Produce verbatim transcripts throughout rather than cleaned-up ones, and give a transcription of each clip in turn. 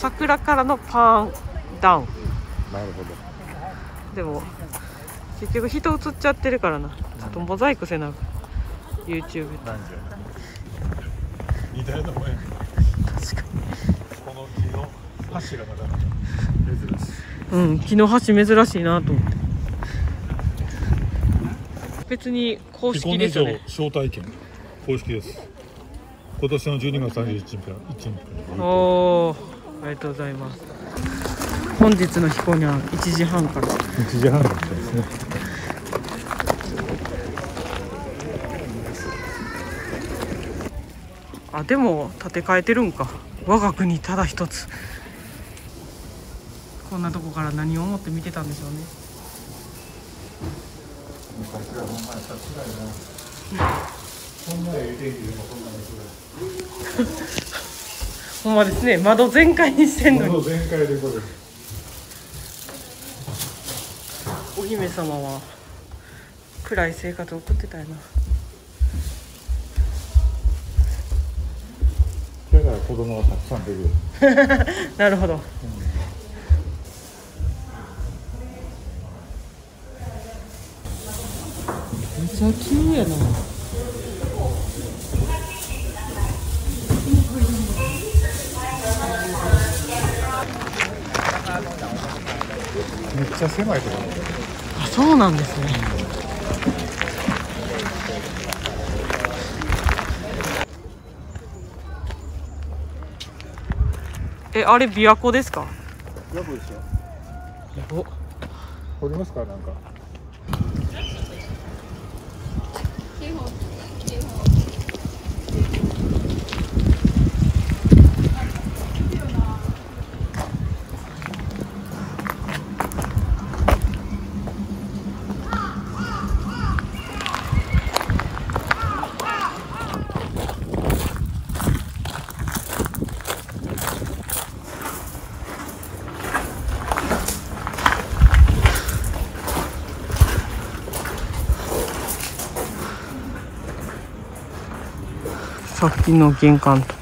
桜からのパーンダウン。 なるほど。 でも結局人映っちゃってるからな。ちょっとモザイクせな YouTube。 なんじゃ似たようなもんや。 確かにこの木の柱がなかなか珍しい。 うん、木の橋珍しいなと思って。別に公式ですよね。 招待券公式です。今年のじゅうにがつさんじゅういちにちからおー、ありがとうございます。本日の飛行にはいちじはんからいちじはんだったんですね。 あ、でも建て替えてるんか。我が国ただ一つ。こんなとこから何を思って見てたんでしょうね。 昔はほんまやったつらいな。こんなええ天気でもこんなにつらい。 ほんまですね。窓全開にしてんのに。 窓全開でこれ。 お姫様は暗い生活を送ってたよな。 だから子供がたくさん出る。 なるほど。うん、めっちゃ綺麗やな。 めっちゃ狭いところ。 あ、そうなんですね。え、あれ琵琶湖ですか？ 琵琶湖ですよ。 お、 掘りますかなんか。 さっきの玄関と。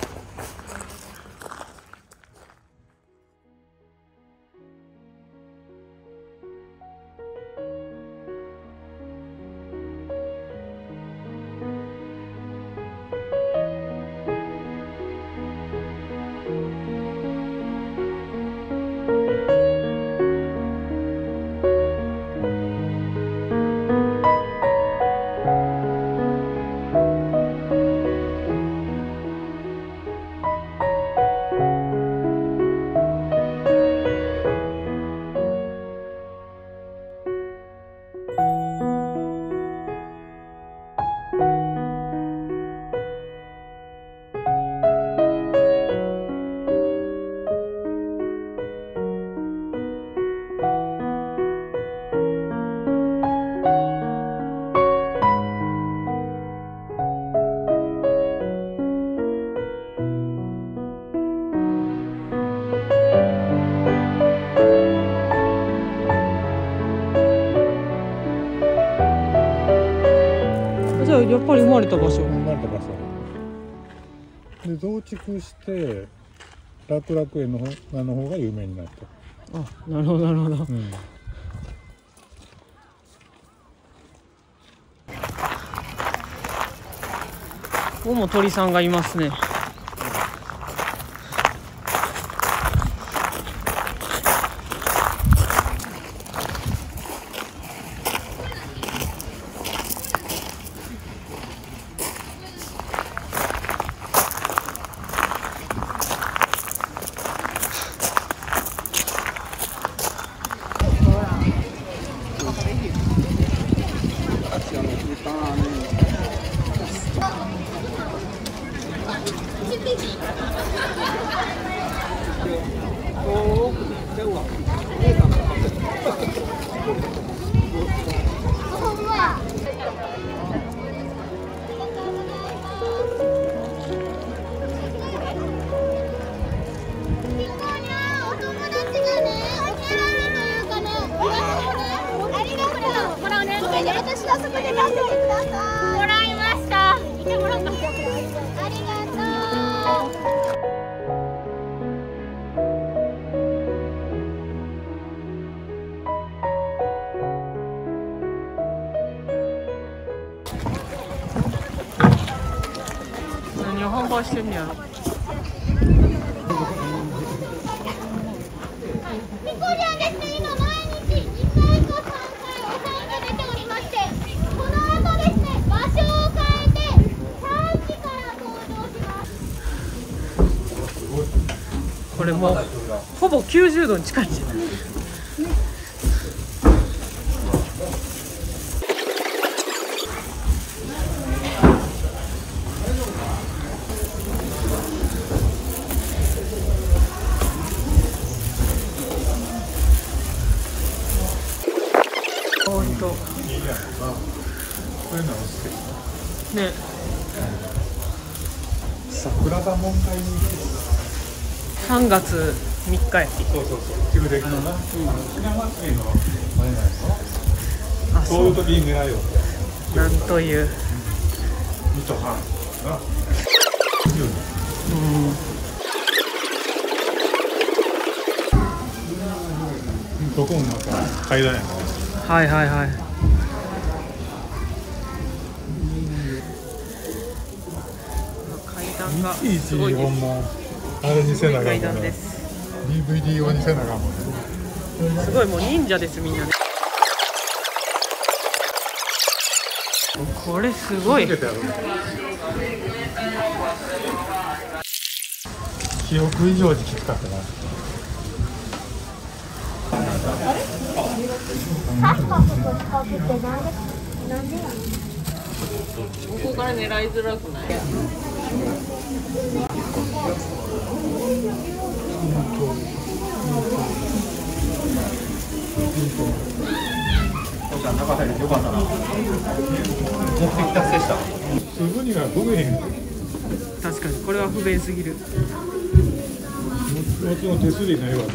やっぱり生まれた場所。 生まれた場所で増築して楽楽園の方あの方が有名になった。 あ、なるほどなるほど。うん、ここも鳥さんがいますね。 私はそこで出してください。もらいました。見てもらった。ありがとう。 何を販売してんねやろ。 ピコちゃんですね、今毎日にかいとさんかいお産が出ておりまして、この後ですね、場所を変えてさんじから登場します。 これもうほぼきゅうじゅうどに近いんじゃない。ほんといいやんな。こういうの好き。 ね、 桜田門会に行ってさんがつみっかやっけ。 そうそうそう。旧暦のな。ひな祭りのあれなんやろ。 あ、 そうそういう時に狙いよって。 なんという。 にと半な。 うん、 どこもまた階段やな。 はいはいはい。階段がいちいちすごいです。 ほんまあれにせなあかん階もんね。 段です。 ディーブイディー 用にせなあかんもんね。 すごいもう忍者ですみんなね。これすごい。 つけてやる。記憶以上にきつかったな。 ここから狙いづらくない？ 長崎よかったな。目的達成した。すぐには不便。 確かにこれは不便すぎる。 もちろん手すりないわ。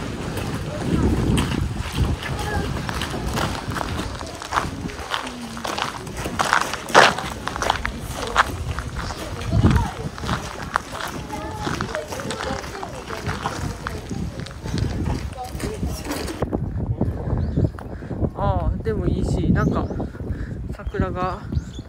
ああでもいいし、なんか桜が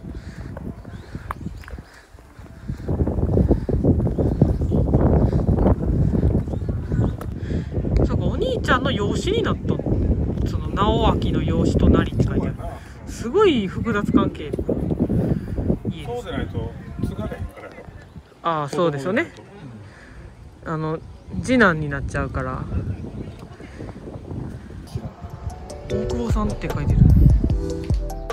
そうか、お兄ちゃんの養子になったの。その直明の養子となりって書いてある。すごい複雑関係。いいです。 そうでないと継がれへんからやろ。 ああそうですよね。あの次男になっちゃうから。大久保さんって書いてる。